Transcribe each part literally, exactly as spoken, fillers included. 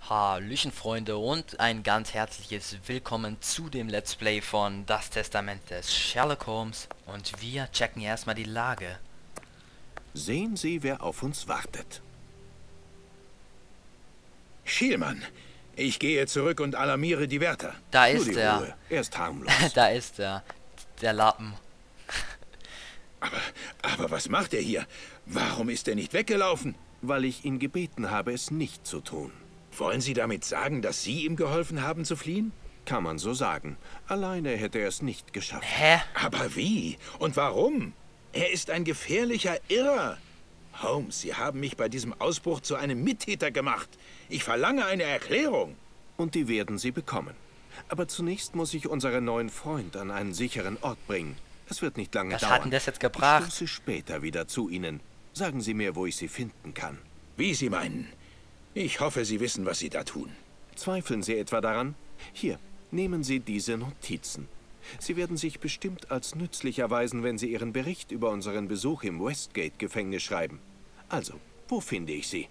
Hallöchen Freunde und ein ganz herzliches Willkommen zu dem Let's Play von Das Testament des Sherlock Holmes und wir checken erstmal die Lage. Sehen Sie, wer auf uns wartet. Schielmann, ich gehe zurück und alarmiere die Wärter. Da Nur ist die er. Ruhe. Er ist harmlos. Da ist er. Der Lappen. Aber, aber was macht er hier? Warum ist er nicht weggelaufen? Weil ich ihn gebeten habe, es nicht zu tun. Wollen Sie damit sagen, dass Sie ihm geholfen haben zu fliehen? Kann man so sagen. Alleine hätte er es nicht geschafft. Hä? Aber wie? Und warum? Er ist ein gefährlicher Irrer. Holmes, Sie haben mich bei diesem Ausbruch zu einem Mittäter gemacht. Ich verlange eine Erklärung. Und die werden Sie bekommen. Aber zunächst muss ich unseren neuen Freund an einen sicheren Ort bringen. Es wird nicht lange Was dauern. hat denn das jetzt Ich gebracht? stoße später wieder zu Ihnen. Sagen Sie mir, wo ich Sie finden kann. Wie Sie meinen. Ich hoffe, Sie wissen, was Sie da tun. Zweifeln Sie etwa daran? Hier, nehmen Sie diese Notizen. Sie werden sich bestimmt als nützlich erweisen, wenn Sie Ihren Bericht über unseren Besuch im Westgate-Gefängnis schreiben. Also, wo finde ich Sie?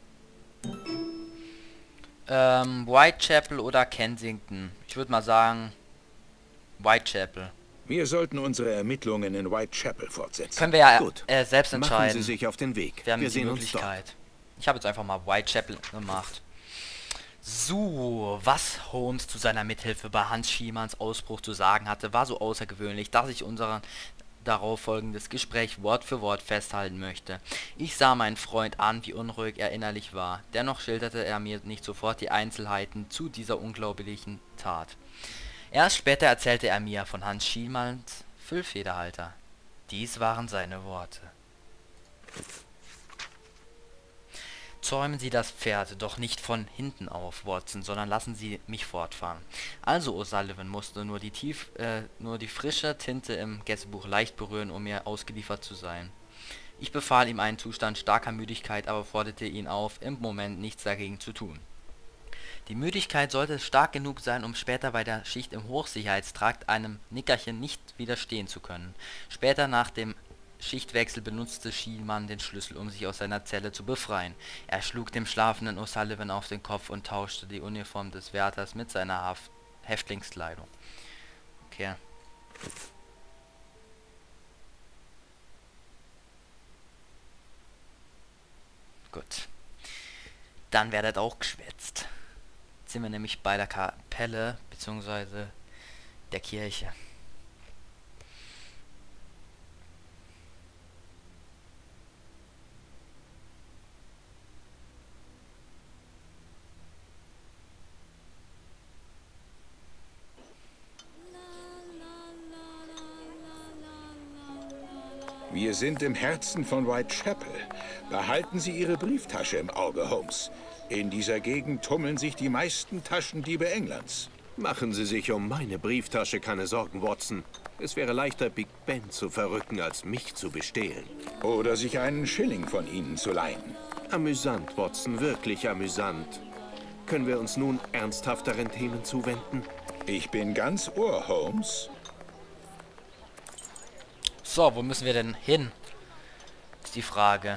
Ähm, Whitechapel oder Kensington? Ich würde mal sagen Whitechapel. Wir sollten unsere Ermittlungen in Whitechapel fortsetzen. Können wir ja Gut. äh, selbst Machen entscheiden. Sie sich auf den Weg. Wir haben Wir die sehen uns dort. Möglichkeit. Ich habe jetzt einfach mal Whitechapel gemacht. So, was Holmes zu seiner Mithilfe bei Hans Schiemanns Ausbruch zu sagen hatte, war so außergewöhnlich, dass ich unser darauf folgendes Gespräch Wort für Wort festhalten möchte. Ich sah meinen Freund an, wie unruhig er innerlich war. Dennoch schilderte er mir nicht sofort die Einzelheiten zu dieser unglaublichen Tat. Erst später erzählte er mir von Hans Schiemanns Füllfederhalter. Dies waren seine Worte. Zäumen Sie das Pferd doch nicht von hinten auf, Watson, sondern lassen Sie mich fortfahren. Also O'Sullivan musste nur die tief, äh, nur die frische Tinte im Gästebuch leicht berühren, um mir ausgeliefert zu sein. Ich befahl ihm einen Zustand starker Müdigkeit, aber forderte ihn auf, im Moment nichts dagegen zu tun. Die Müdigkeit sollte stark genug sein, um später bei der Schicht im Hochsicherheitstrakt einem Nickerchen nicht widerstehen zu können. Später nach dem Schichtwechsel benutzte Schielmann den Schlüssel, um sich aus seiner Zelle zu befreien. Er schlug dem schlafenden O'Sullivan auf den Kopf und tauschte die Uniform des Wärters mit seiner Haft Häftlingskleidung. Okay. Gut. Dann werdet auch geschwätzt. Jetzt sind wir nämlich bei der Kapelle, beziehungsweise der Kirche. Wir sind im Herzen von Whitechapel. Behalten Sie Ihre Brieftasche im Auge, Holmes. In dieser Gegend tummeln sich die meisten Taschendiebe Englands. Machen Sie sich um meine Brieftasche keine Sorgen, Watson. Es wäre leichter, Big Ben zu verrücken, als mich zu bestehlen. Oder sich einen Schilling von Ihnen zu leihen. Amüsant, Watson, wirklich amüsant. Können wir uns nun ernsthafteren Themen zuwenden? Ich bin ganz Ohr, Holmes. So, wo müssen wir denn hin? Ist die Frage.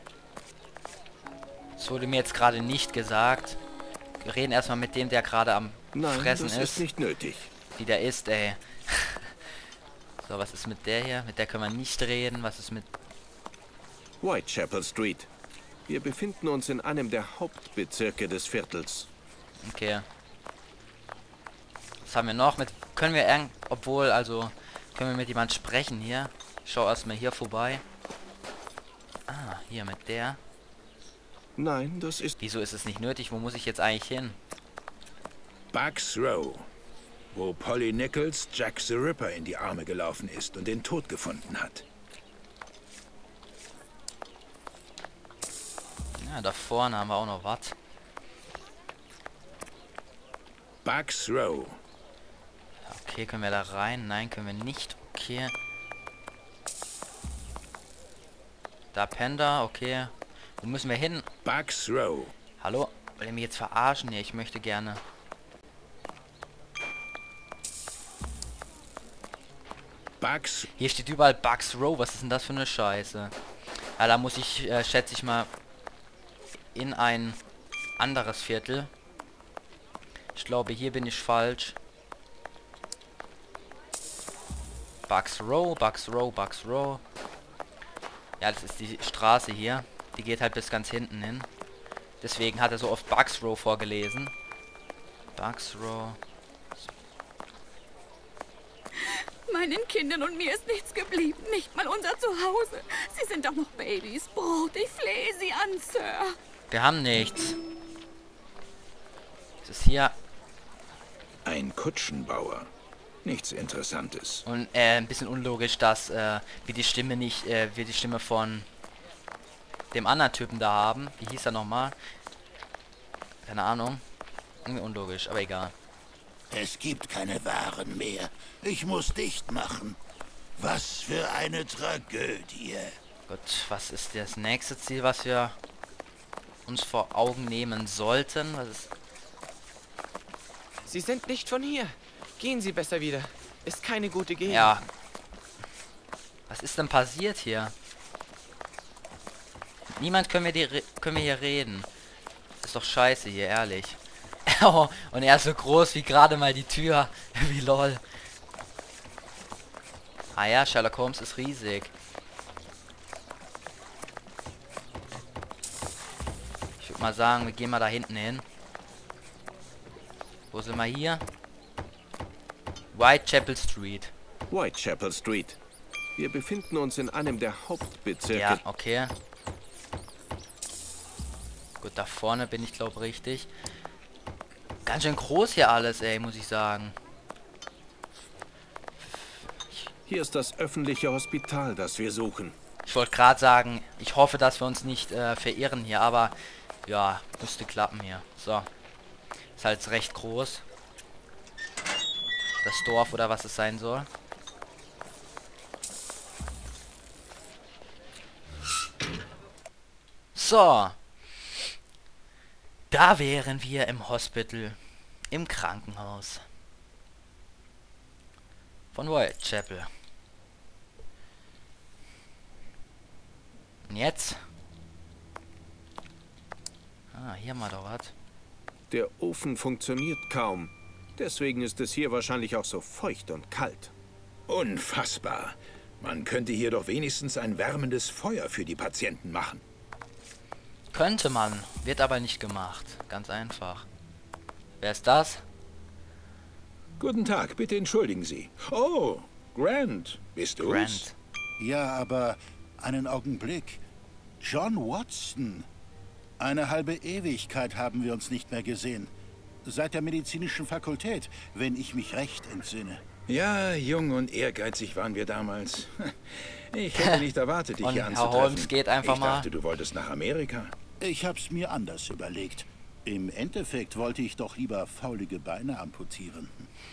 Das wurde mir jetzt gerade nicht gesagt. Wir reden erstmal mit dem, der gerade am Nein, Fressen das ist. ist nicht nötig. Wie der ist, ey. So, was ist mit der hier? Mit der können wir nicht reden. Was ist mit... Whitechapel Street. Wir befinden uns in einem der Hauptbezirke des Viertels. Okay. Was haben wir noch? Mit... Können wir irgend... Obwohl, also... Können wir mit jemand sprechen hier? Ich schau erstmal hier vorbei. Ah, hier mit der. Nein, das ist... Wieso ist es nicht nötig? Wo muss ich jetzt eigentlich hin? Bucks Row, wo Polly Nichols Jack the Ripper in die Arme gelaufen ist und den Tod gefunden hat. Ja, da vorne haben wir auch noch was. Bucks Row. Okay, können wir da rein? Nein, können wir nicht. Okay. Da Panda, okay. Wo müssen wir hin? Bucks Row. Hallo? Will ihr mich jetzt verarschen? Nee, ich möchte gerne. Bucks. Hier steht überall Bucks Row. Was ist denn das für eine Scheiße? Ja, da muss ich, äh, schätze ich mal, in ein anderes Viertel. Ich glaube, hier bin ich falsch. Bucks Row, Bucks Row, Bucks Row. Ja, das ist die Straße hier. Die geht halt bis ganz hinten hin. Deswegen hat er so oft Bucks Row vorgelesen. Bucks Row. Meinen Kindern und mir ist nichts geblieben. Nicht mal unser Zuhause. Sie sind doch noch Babys. Brot, ich flehe Sie an, Sir. Wir haben nichts. Es ist hier... Ein Kutschenbauer. Nichts Interessantes. Und äh, ein bisschen unlogisch, dass äh, wir die Stimme nicht... Äh, wir die Stimme von... dem anderen Typen da haben. Wie hieß er nochmal? Keine Ahnung. Irgendwie unlogisch, aber egal. Es gibt keine Waren mehr. Ich muss dicht machen. Was für eine Tragödie. Gut, was ist das nächste Ziel, was wir uns vor Augen nehmen sollten? Was ist... Sie sind nicht von hier. Gehen Sie besser wieder. Ist keine gute Gegend. Ja. Was ist denn passiert hier? Niemand können wir, die re können wir hier reden. Ist doch scheiße hier, ehrlich. Oh, und er ist so groß wie gerade mal die Tür. Wie lol. Ah ja, Sherlock Holmes ist riesig. Ich würde mal sagen, wir gehen mal da hinten hin. Wo sind wir hier? Whitechapel Street. Whitechapel Street. Wir befinden uns in einem der Hauptbezirke. Ja, okay. Gut, da vorne bin ich glaube richtig. Ganz schön groß hier alles, ey, muss ich sagen. Hier ist das öffentliche Hospital, das wir suchen. Ich wollte gerade sagen, ich hoffe, dass wir uns nicht äh, verirren hier, aber ja, müsste klappen hier. So. Ist halt recht groß. Das Dorf oder was es sein soll. So. Da wären wir im Hospital. Im Krankenhaus. Von Whitechapel. Und jetzt? Ah, hier mal doch was. Der Ofen funktioniert kaum. Deswegen ist es hier wahrscheinlich auch so feucht und kalt. Unfassbar. Man könnte hier doch wenigstens ein wärmendes Feuer für die Patienten machen. Könnte man, wird aber nicht gemacht. Ganz einfach. Wer ist das? Guten Tag, bitte entschuldigen Sie. Oh, Grant, bist du's? Grant. Ja, aber einen Augenblick. John Watson. Eine halbe Ewigkeit haben wir uns nicht mehr gesehen. Seit der medizinischen Fakultät, wenn ich mich recht entsinne. Ja, jung und ehrgeizig waren wir damals. Ich hätte nicht erwartet, dich Und hier Herr anzutreffen. Holmes geht einfach ich mal. dachte, du wolltest nach Amerika. Ich hab's mir anders überlegt. Im Endeffekt wollte ich doch lieber faulige Beine amputieren.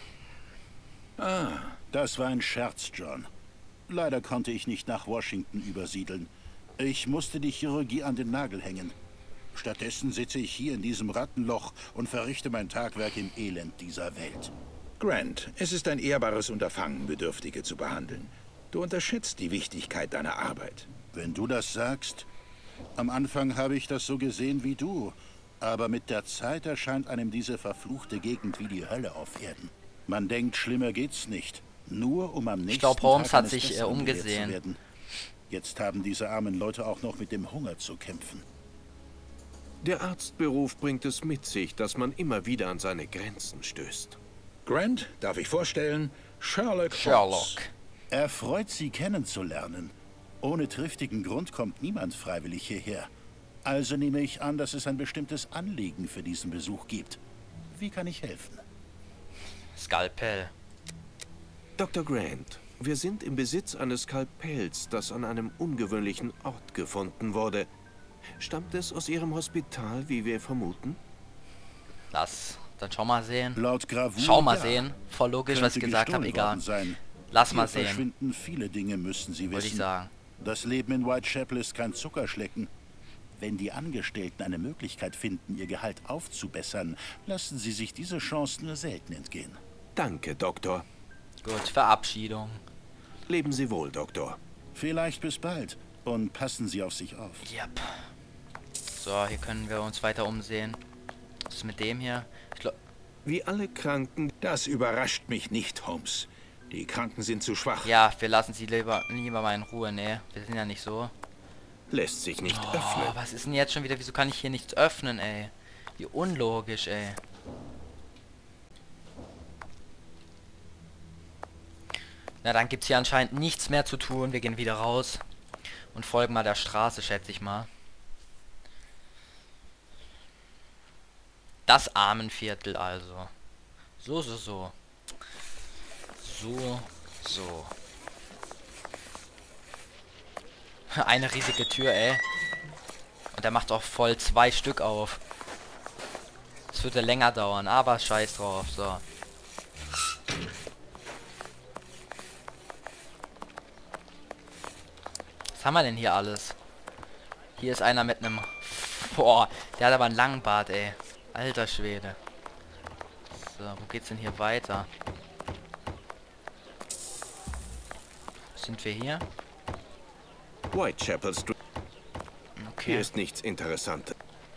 Ah, Das war ein Scherz, John. Leider konnte ich nicht nach Washington übersiedeln. Ich musste die Chirurgie an den Nagel hängen. Stattdessen sitze ich hier in diesem Rattenloch und verrichte mein Tagwerk im Elend dieser Welt. Grant, es ist ein ehrbares Unterfangen, Bedürftige zu behandeln. Du unterschätzt die Wichtigkeit deiner Arbeit. Wenn du das sagst. Am Anfang habe ich das so gesehen wie du. Aber mit der Zeit erscheint einem diese verfluchte Gegend wie die Hölle auf Erden. Man denkt, schlimmer geht's nicht. Nur um am nächsten glaub, Holmes Tag hat eines sich, äh, Besseren belehrt umgesehen. zu werden. Jetzt haben diese armen Leute auch noch mit dem Hunger zu kämpfen. Der Arztberuf bringt es mit sich, dass man immer wieder an seine Grenzen stößt. Grant, darf ich vorstellen, Sherlock Holmes. Sherlock. Erfreut, Sie kennenzulernen. Ohne triftigen Grund kommt niemand freiwillig hierher. Also nehme ich an, dass es ein bestimmtes Anliegen für diesen Besuch gibt. Wie kann ich helfen? Skalpell. Doktor Grant, wir sind im Besitz eines Skalpells, das an einem ungewöhnlichen Ort gefunden wurde. Stammt es aus Ihrem Hospital, wie wir vermuten? Lass dann schau mal sehen. Laut Gravur, Schau mal ja. sehen. Voll logisch, was ich Könnte gesagt habe, gestohlen egal. worden sein. Lass mal Hier sehen, verschwinden viele Dinge, müssen Sie würde ich wissen. sagen. Das Leben in Whitechapel ist kein Zuckerschlecken. Wenn die Angestellten eine Möglichkeit finden, ihr Gehalt aufzubessern, lassen sie sich diese Chance nur selten entgehen. Danke, Doktor. Gut, Verabschiedung. Leben Sie wohl, Doktor. Vielleicht bis bald und passen Sie auf sich auf. Yep. So, hier können wir uns weiter umsehen. Was ist mit dem hier? Ich glaub, Wie alle Kranken... Das überrascht mich nicht, Holmes. Die Kranken sind zu schwach. Ja, wir lassen sie lieber, lieber mal in Ruhe. Nee, wir sind ja nicht so. Lässt sich nicht Oh, öffnen. was ist denn jetzt schon wieder? Wieso kann ich hier nichts öffnen, ey? Wie unlogisch, ey. Na, dann gibt's hier anscheinend nichts mehr zu tun. Wir gehen wieder raus und folgen mal der Straße, schätze ich mal. Das Armenviertel also. So, so, so. So, so. Eine riesige Tür, ey. Und der macht auch voll zwei Stück auf. Das würde länger dauern, aber scheiß drauf, so. Was haben wir denn hier alles? Hier ist einer mit einem... Boah, der hat aber einen langen Bart, ey. Alter Schwede. So, wo geht's denn hier weiter? Sind wir hier? Whitechapel Street. Okay. Hier ist nichts Interessantes.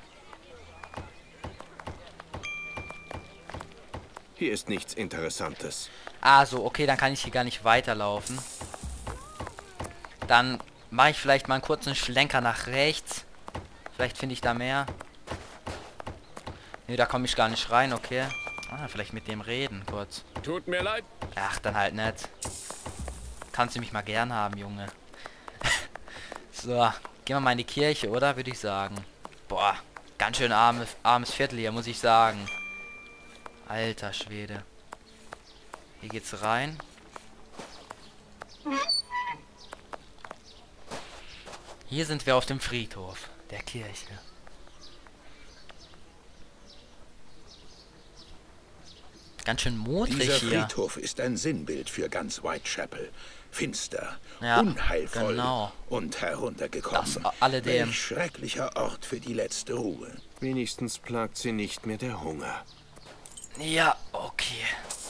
Hier ist nichts Interessantes. Ah, so, okay, dann kann ich hier gar nicht weiterlaufen. Dann mache ich vielleicht mal einen kurzen Schlenker nach rechts. Vielleicht finde ich da mehr. Ne, da komme ich gar nicht rein, okay. Ah, vielleicht mit dem reden, kurz. Tut mir leid. Ach, dann halt nicht. Kannst du mich mal gern haben, Junge. So, gehen wir mal in die Kirche, oder? Würde ich sagen. Boah, ganz schön armes, armes Viertel hier, muss ich sagen. Alter Schwede. Hier geht's rein. Hier sind wir auf dem Friedhof der Kirche. Ganz schön modrig Dieser hier. Friedhof ist ein Sinnbild für ganz Whitechapel. Finster, Ja, unheilvoll genau. und heruntergekommen. Das alledem. Welch schrecklicher Ort für die letzte Ruhe. Wenigstens plagt sie nicht mehr der Hunger. Ja, okay.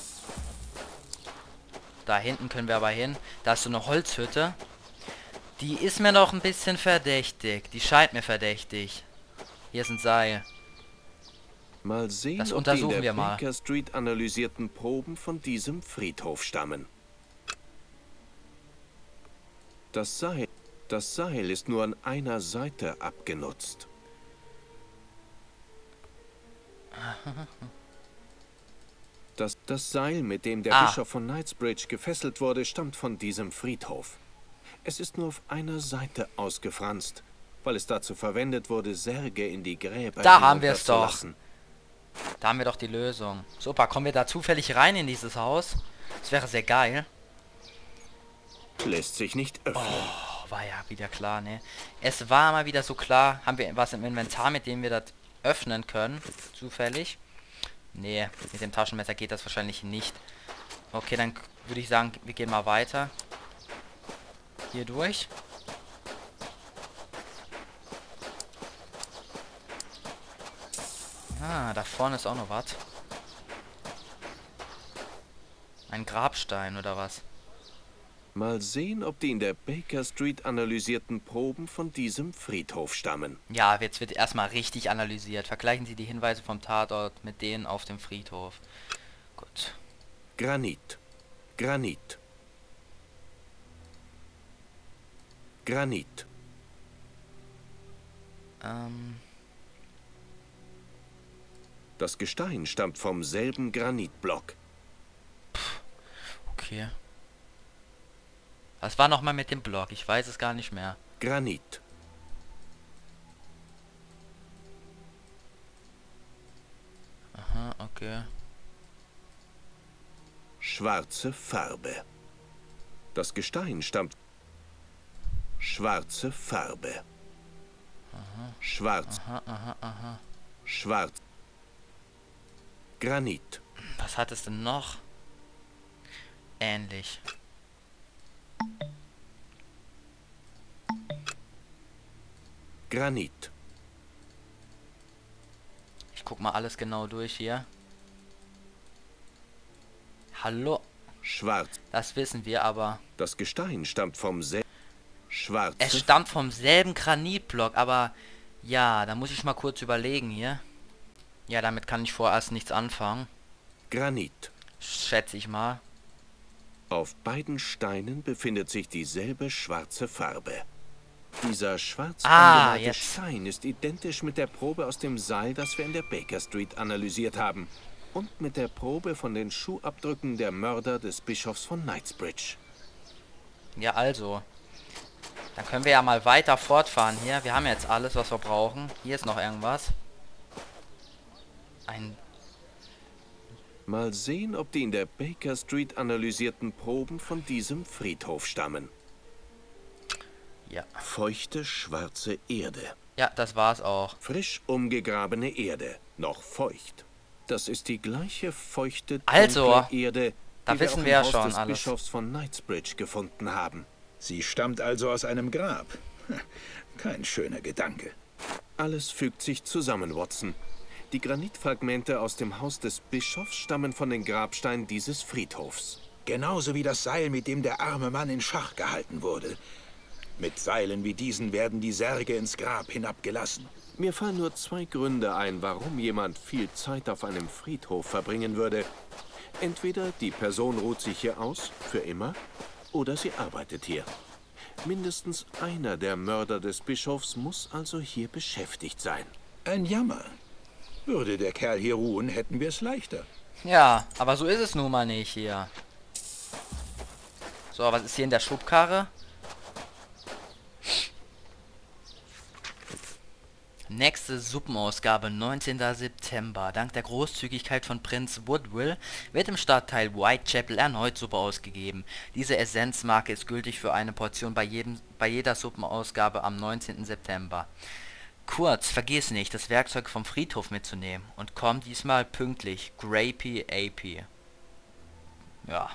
Da hinten können wir aber hin. Da ist so eine Holzhütte. Die ist mir noch ein bisschen verdächtig. Die scheint mir verdächtig. Hier ist ein Seil. Mal sehen, Das ob die in untersuchen der wir mal. Baker Street analysierten Proben von diesem Friedhof stammen. Das Seil, das Seil ist nur an einer Seite abgenutzt. Das, das Seil, mit dem der Ah. Bischof von Knightsbridge gefesselt wurde, stammt von diesem Friedhof. Es ist nur auf einer Seite ausgefranst, weil es dazu verwendet wurde, Särge in die Gräber Da haben wir es doch. hinunterzulassen. Da haben wir doch die Lösung. Super, kommen wir da zufällig rein in dieses Haus? Das wäre sehr geil. Lässt sich nicht öffnen. Oh, war ja wieder klar, ne? Es war mal wieder so klar. Haben wir was im Inventar, mit dem wir das öffnen können? Zufällig? Nee, mit dem Taschenmesser geht das wahrscheinlich nicht. Okay, dann würde ich sagen, wir gehen mal weiter. Hier durch. Ah, da vorne ist auch noch was. Ein Grabstein oder was? Mal sehen, ob die in der Baker Street analysierten Proben von diesem Friedhof stammen. Ja, jetzt wird erstmal richtig analysiert. Vergleichen Sie die Hinweise vom Tatort mit denen auf dem Friedhof. Gut. Granit. Granit. Granit. Ähm, Das Gestein stammt vom selben Granitblock. okay. Was war nochmal mit dem Block? Ich weiß es gar nicht mehr. Granit. Aha, okay. Schwarze Farbe. Das Gestein stammt... Schwarze Farbe. Schwarz. Aha, aha, aha. Schwarz. Granit. Was hat es denn noch? Ähnlich. Granit. Ich guck mal alles genau durch hier. Hallo? Schwarz. Das wissen wir, aber... Das Gestein stammt vom selben... Schwarze... Es stammt vom selben Granitblock, aber... Ja, da muss ich mal kurz überlegen hier. Ja, damit kann ich vorerst nichts anfangen. Granit. Schätze ich mal. Auf beiden Steinen befindet sich dieselbe schwarze Farbe. Dieser schwarz Ah, angemalte jetzt. Stein ist identisch mit der Probe aus dem Seil, das wir in der Baker Street analysiert haben. Und mit der Probe von den Schuhabdrücken der Mörder des Bischofs von Knightsbridge. Ja, also. Dann können wir ja mal weiter fortfahren hier. Wir haben jetzt alles, was wir brauchen. Hier ist noch irgendwas. Ein... Mal sehen, ob die in der Baker Street analysierten Proben von diesem Friedhof stammen. Ja. Feuchte, schwarze Erde. Ja, das war's auch. Frisch umgegrabene Erde. Noch feucht. Das ist die gleiche feuchte, Also, dunkle Erde, da die wissen wir, wir auch ja im Haus schon des alles. Bischofs von Knightsbridge gefunden haben. Sie stammt also aus einem Grab. Kein schöner Gedanke. Alles fügt sich zusammen, Watson. Die Granitfragmente aus dem Haus des Bischofs stammen von den Grabsteinen dieses Friedhofs. Genauso wie das Seil, mit dem der arme Mann in Schach gehalten wurde. Mit Seilen wie diesen werden die Särge ins Grab hinabgelassen. Mir fallen nur zwei Gründe ein, warum jemand viel Zeit auf einem Friedhof verbringen würde. Entweder die Person ruht sich hier aus, für immer, oder sie arbeitet hier. Mindestens einer der Mörder des Bischofs muss also hier beschäftigt sein. Ein Jammer. Würde der Kerl hier ruhen, hätten wir es leichter. Ja, aber so ist es nun mal nicht hier. So, was ist hier in der Schubkarre? Nächste Suppenausgabe, neunzehnter September. Dank der Großzügigkeit von Prinz Woodville wird im Stadtteil Whitechapel erneut Suppe ausgegeben. Diese Essenzmarke ist gültig für eine Portion bei, jedem, bei jeder Suppenausgabe am neunzehnten September. Kurz, vergiss nicht, das Werkzeug vom Friedhof mitzunehmen und komm diesmal pünktlich. Grapey A P. Ja.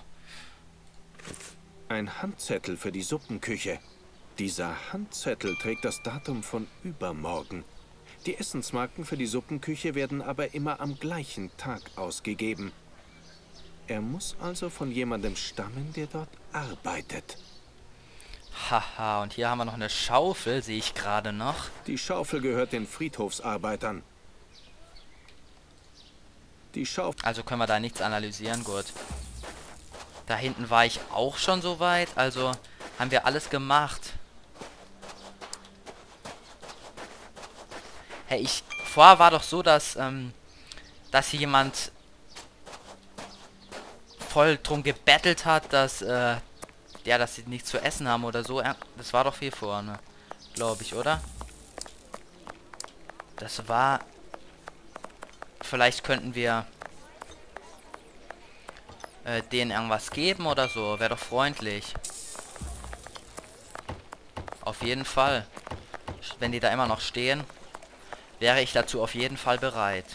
Ein Handzettel für die Suppenküche. Dieser Handzettel trägt das Datum von übermorgen. Die Essensmarken für die Suppenküche werden aber immer am gleichen Tag ausgegeben. Er muss also von jemandem stammen, der dort arbeitet. Haha, und hier haben wir noch eine Schaufel, sehe ich gerade noch. Die Schaufel gehört den Friedhofsarbeitern. Die Schaufel... Also können wir da nichts analysieren, gut. Da hinten war ich auch schon so weit, also haben wir alles gemacht. Hey, ich... Vorher war doch so, dass, ähm, dass hier jemand voll drum gebettelt hat, dass, äh, ja, dass sie nichts zu essen haben oder so. Das war doch viel vorne, glaube ich, oder? Das war... Vielleicht könnten wir äh, denen irgendwas geben oder so. Wäre doch freundlich. Auf jeden Fall. Wenn die da immer noch stehen, wäre ich dazu auf jeden Fall bereit.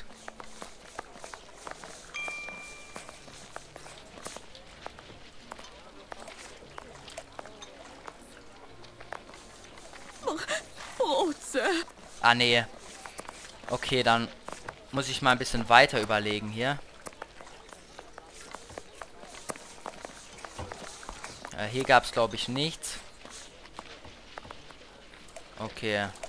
Brot, Sir. Ah, nee. Okay, dann muss ich mal ein bisschen weiter überlegen hier. Äh, hier gab es, glaube ich, nichts. Okay.